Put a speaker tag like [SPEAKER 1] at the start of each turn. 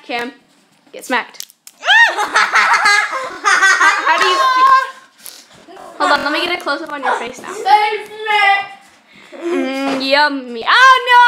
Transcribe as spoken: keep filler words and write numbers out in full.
[SPEAKER 1] Cam, get smacked. how, how do you feel? Hold on, let me get a close-up on your face now. Mm, yummy. Oh, no!